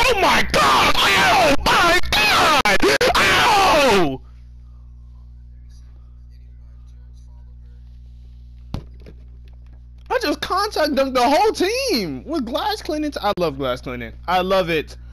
Oh my god! Oh my god! Ow! I just contact dunked the whole team with glass cleaning. I love glass cleaning. I love it.